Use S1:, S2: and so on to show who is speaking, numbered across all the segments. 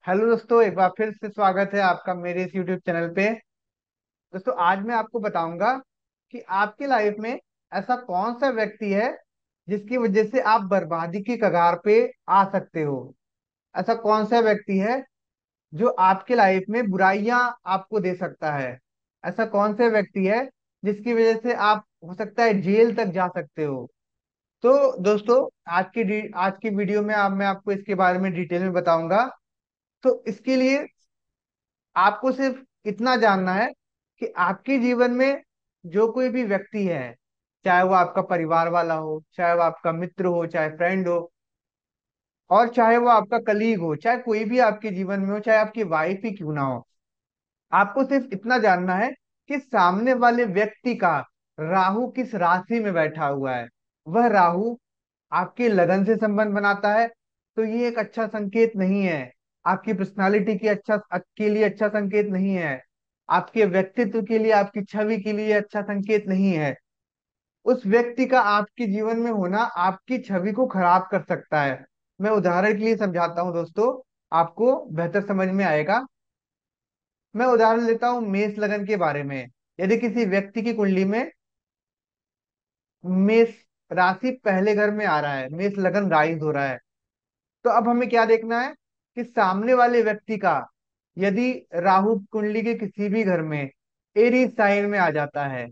S1: Hello दोस्तों, एक बार फिर से स्वागत है आपका मेरे इस यूट्यूब चैनल पे। दोस्तों, आज मैं आपको बताऊंगा कि आपकी लाइफ में ऐसा कौन सा व्यक्ति है जिसकी वजह से आप बर्बादी की कगार पे आ सकते हो। ऐसा कौन सा व्यक्ति है जो आपके लाइफ में बुराइयां आपको दे सकता है। ऐसा कौन सा व्यक्ति है जिसकी वजह से आप हो सकता है जेल तक जा सकते हो। तो दोस्तों, आज की वीडियो में मैं आपको इसके बारे में डिटेल में बताऊंगा। तो इसके लिए आपको सिर्फ इतना जानना है कि आपके जीवन में जो कोई भी व्यक्ति है, चाहे वो आपका परिवार वाला हो, चाहे वो आपका मित्र हो, चाहे फ्रेंड हो, और चाहे वो आपका कलीग हो, चाहे कोई भी आपके जीवन में हो, चाहे आपकी वाइफ ही क्यों ना हो, आपको सिर्फ इतना जानना है कि सामने वाले व्यक्ति का राहु किस राशि में बैठा हुआ है। वह राहु आपके लगन से संबंध बनाता है तो ये एक अच्छा संकेत नहीं है। आपकी पर्सनालिटी की अच्छा के लिए अच्छा संकेत नहीं है। आपके व्यक्तित्व के लिए, आपकी छवि के लिए अच्छा संकेत नहीं है। उस व्यक्ति का आपके जीवन में होना आपकी छवि को खराब कर सकता है। मैं उदाहरण के लिए समझाता हूँ दोस्तों, आपको बेहतर समझ में आएगा। मैं उदाहरण लेता हूँ मेष लगन के बारे में। यदि किसी व्यक्ति की कुंडली में मेष राशि पहले घर में आ रहा है, मेष लगन राइज हो रहा है, तो अब हमें क्या देखना है कि सामने वाले व्यक्ति का यदि राहु कुंडली के किसी भी घर में एरीज साइन में आ जाता है,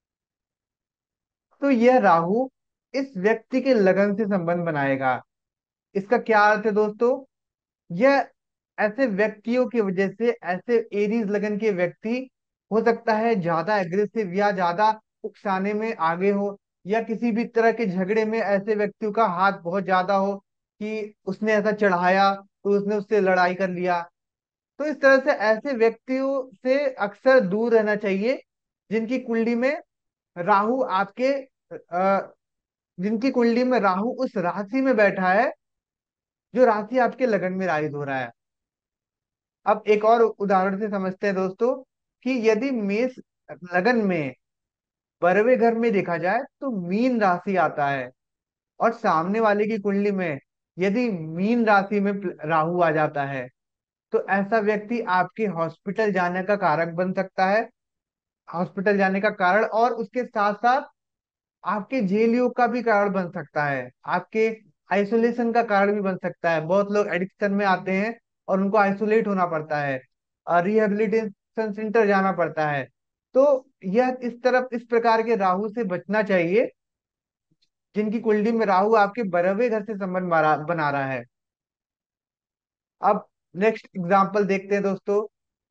S1: तो यह राहु इस व्यक्ति के लगन से संबंध बनाएगा। इसका क्या अर्थ है दोस्तों? यह ऐसे व्यक्तियों की वजह से, ऐसे एरीज लगन के व्यक्ति हो सकता है ज्यादा एग्रेसिव या ज्यादा उकसाने में आगे हो, या किसी भी तरह के झगड़े में ऐसे व्यक्तियों का हाथ बहुत ज्यादा हो कि उसने ऐसा चढ़ाया तो उसने उससे लड़ाई कर लिया। तो इस तरह से ऐसे व्यक्तियों से अक्सर दूर रहना चाहिए जिनकी कुंडली में राहु आपके जिनकी कुंडली में राहु उस राशि में बैठा है जो राशि आपके लगन में राइज हो रहा है। अब एक और उदाहरण से समझते हैं दोस्तों कि यदि मेष लगन में 12वें घर में देखा जाए तो मीन राशि आता है, और सामने वाले की कुंडली में यदि मीन राशि में राहु आ जाता है, तो ऐसा व्यक्ति आपके हॉस्पिटल जाने का कारक बन सकता है। हॉस्पिटल जाने का कारण, और उसके साथ साथ आपके जेल योग का भी कारण बन सकता है, आपके आइसोलेशन का कारण भी बन सकता है। बहुत लोग एडिक्शन में आते हैं और उनको आइसोलेट होना पड़ता है, रिहेबिलिटेशन सेंटर जाना पड़ता है। तो यह इस प्रकार के राहु से बचना चाहिए जिनकी कुंडली में राहु आपके 12वें घर से संबंध बना रहा है। अब नेक्स्ट एग्जाम्पल देखते हैं दोस्तों।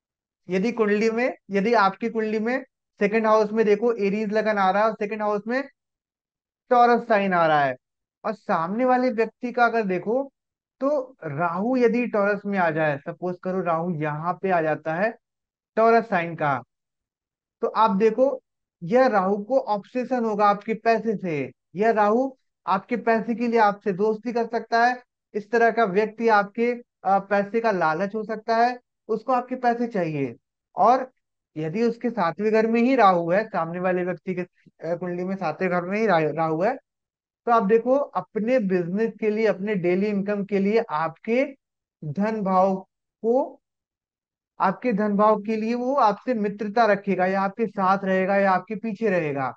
S1: यदि आपकी कुंडली में सेकंड हाउस में देखो एरीज लगन आ रहा है और सेकंड हाउस में टॉरस साइन आ रहा है, और सामने वाले व्यक्ति का अगर देखो तो राहु यदि टॉरस में आ जाए, सपोज करो राहु यहाँ पे आ जाता है टॉरस साइन का, तो आप देखो यह राहु को ऑब्सेशन होगा आपके पैसे से। यह राहु आपके पैसे के लिए आपसे दोस्ती कर सकता है। इस तरह का व्यक्ति आपके पैसे का लालच हो सकता है, उसको आपके पैसे चाहिए। और यदि उसके सातवें घर में ही राहु है, सामने वाले व्यक्ति के कुंडली में सातवें घर में ही राहु है, तो आप देखो अपने बिजनेस के लिए, अपने डेली इनकम के लिए धन भाव को आपके धन भाव के लिए वो आपसे मित्रता रखेगा, या आपके साथ रहेगा, या आपके पीछे रहेगा।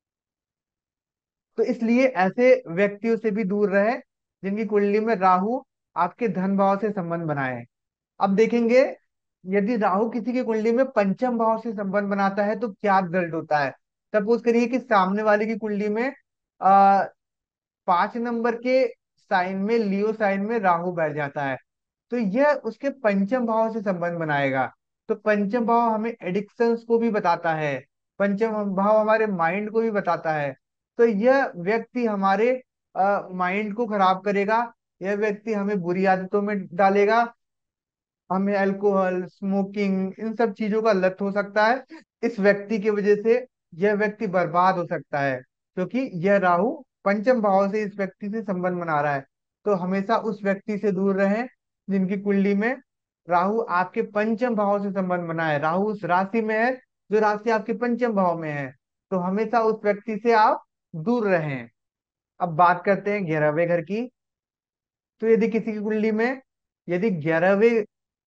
S1: तो इसलिए ऐसे व्यक्तियों से भी दूर रहे जिनकी कुंडली में राहु आपके धन भाव से संबंध बनाए। अब देखेंगे, यदि राहु किसी की कुंडली में पंचम भाव से संबंध बनाता है तो क्या रिजल्ट होता है। सपोज करिए कि सामने वाले की कुंडली में आ, 5 नंबर के साइन में, लियो साइन में राहु बैठ जाता है, तो यह उसके पंचम भाव से संबंध बनाएगा। तो पंचम भाव हमें एडिक्शंस को भी बताता है, पंचम भाव हमारे माइंड को भी बताता है। तो यह व्यक्ति हमारे माइंड को खराब करेगा, यह व्यक्ति हमें बुरी आदतों में डालेगा, हमें अल्कोहल, स्मोकिंग, इन सब चीजों का लत हो सकता है। इस व्यक्ति की वजह से यह व्यक्ति बर्बाद हो सकता है, क्योंकि यह राहु पंचम भाव से इस व्यक्ति से संबंध बना रहा है। तो हमेशा उस व्यक्ति से दूर रहें जिनकी कुंडली में राहु आपके पंचम भाव से संबंध बनाए, राहु उस राशि में है जो राशि आपके पंचम भाव में है। तो हमेशा उस व्यक्ति से आप दूर रहें। अब बात करते हैं 11वें घर की। तो यदि किसी की कुंडली में यदि 11वें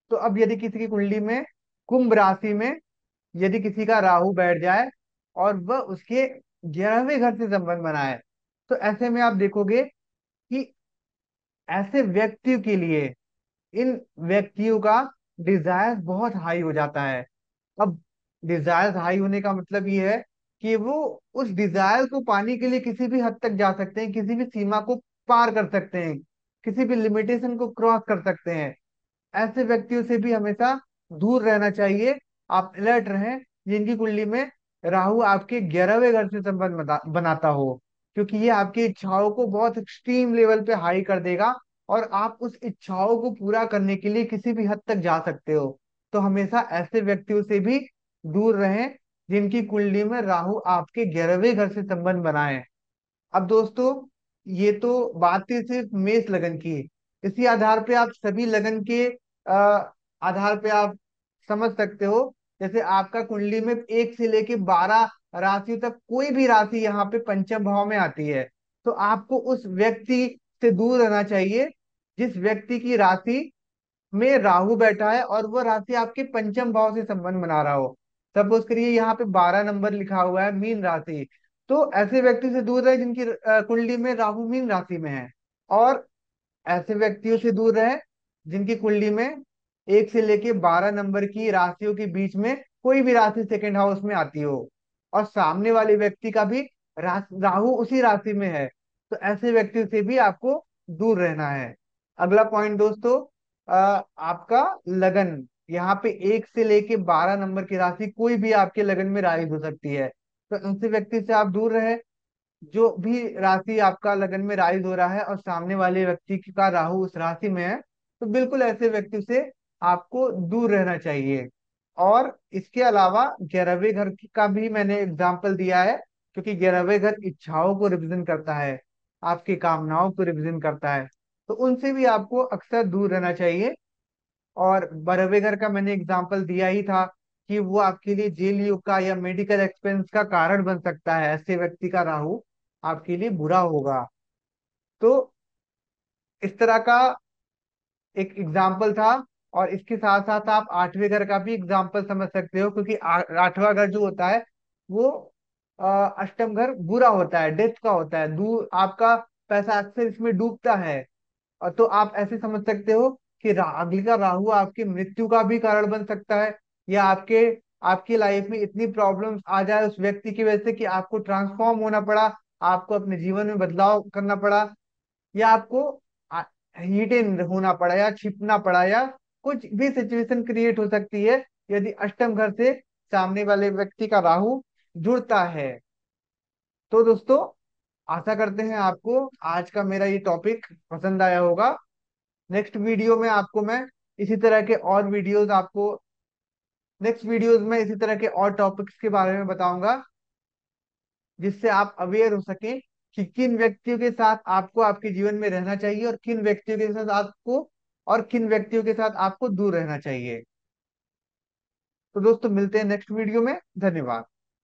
S1: तो अब यदि किसी की कुंडली में कुंभ राशि में यदि किसी का राहु बैठ जाए और वह उसके 11वें घर से संबंध बनाए, तो ऐसे में आप देखोगे कि ऐसे व्यक्तियों के लिए, इन व्यक्तियों का डिजायर बहुत हाई हो जाता है। अब डिजायर हाई होने का मतलब ये है कि वो उस डिजायर को पाने के लिए किसी भी हद तक जा सकते हैं, किसी भी सीमा को पार कर सकते हैं, किसी भी लिमिटेशन को क्रॉस कर सकते हैं। ऐसे व्यक्तियों से भी हमेशा दूर रहना चाहिए। आप अलर्ट रहें जिनकी कुंडली में राहु आपके 11वें घर से संबंध बनाता हो, क्योंकि ये आपकी इच्छाओं को बहुत एक्सट्रीम लेवल पे हाई कर देगा और आप उस इच्छाओं को पूरा करने के लिए किसी भी हद तक जा सकते हो। तो हमेशा ऐसे व्यक्तियों से भी दूर रहें जिनकी कुंडली में राहु आपके 11वें घर से संबंध बनाए। अब दोस्तों, ये तो बात थी सिर्फ मेष लगन की। इसी आधार पे आप सभी लगन के आधार पे आप समझ सकते हो। जैसे आपका कुंडली में 1 से लेके 12 राशियों तक कोई भी राशि यहाँ पे पंचम भाव में आती है, तो आपको उस व्यक्ति से दूर रहना चाहिए जिस व्यक्ति की राशि में राहु बैठा है और वो राशि आपके पंचम भाव से संबंध बना रहा हो। सपोज करिए यहाँ पे 12 नंबर लिखा हुआ है मीन राशि, तो ऐसे व्यक्ति से दूर रहे जिनकी कुंडली में राहु मीन राशि में है। और ऐसे व्यक्तियों से दूर रहे जिनकी कुंडली में 1 से लेके 12 नंबर की राशियों के बीच में कोई भी राशि सेकंड हाउस में आती हो और सामने वाले व्यक्ति का भी राहु उसी राशि में है, तो ऐसे व्यक्तियों से भी आपको दूर रहना है। अगला पॉइंट दोस्तों, आपका लगन। यहाँ पे 1 से लेके 12 नंबर की राशि कोई भी आपके लगन में राइज हो सकती है, तो ऐसे व्यक्ति से आप दूर रहे। जो भी राशि आपका लगन में राइज हो रहा है और सामने वाले व्यक्ति का राहु उस राशि में है, तो बिल्कुल ऐसे व्यक्ति से आपको दूर रहना चाहिए। और इसके अलावा 11वें घर का भी मैंने एग्जाम्पल दिया है, क्योंकि 11वें घर इच्छाओं को रिप्रेजेंट करता है, आपकी कामनाओं को रिप्रेजेंट करता है, तो उनसे भी आपको अक्सर दूर रहना चाहिए। और 12वें घर का मैंने एग्जाम्पल दिया ही था कि वो आपके लिए जेल युग का या मेडिकल एक्सपेंस का कारण बन सकता है। ऐसे व्यक्ति का राहु आपके लिए बुरा होगा। तो इस तरह का एक एग्जाम्पल था। और इसके साथ साथ आप 8वें घर का भी एग्जाम्पल समझ सकते हो, क्योंकि 8वां घर जो होता है वो अष्टम घर बुरा होता है, डेथ का होता है, दूर आपका पैसा अक्सर इसमें डूबता है। और तो आप ऐसे समझ सकते हो कि अगली का राहु आपकी मृत्यु का भी कारण बन सकता है, या आपकी लाइफ में इतनी प्रॉब्लम्स आ जाए उस व्यक्ति की वजह से कि आपको ट्रांसफॉर्म होना पड़ा, आपको अपने जीवन में बदलाव करना पड़ा, या आपको हिडन होना पड़ा या छिपना पड़ा, या कुछ भी सिचुएशन क्रिएट हो सकती है यदि अष्टम घर से सामने वाले व्यक्ति का राहु जुड़ता है। तो दोस्तों, आशा करते हैं आपको आज का मेरा ये टॉपिक पसंद आया होगा। नेक्स्ट वीडियो में आपको मैं इसी तरह के और वीडियोस आपको नेक्स्ट वीडियोस में इसी तरह के और टॉपिक्स के बारे में बताऊंगा, जिससे आप अवेयर हो सकें कि किन व्यक्तियों के साथ आपको आपके जीवन में रहना चाहिए और किन व्यक्तियों के साथ आपको और किन व्यक्तियों के साथ आपको दूर रहना चाहिए। तो दोस्तों, मिलते हैं नेक्स्ट वीडियो में। धन्यवाद।